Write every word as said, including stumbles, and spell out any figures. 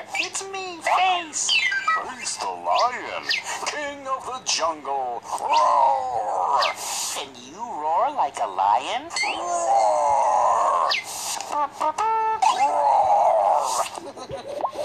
It's me, Face. Face the lion, king of the jungle. Roar! And you roar like a lion? Roar! Roar!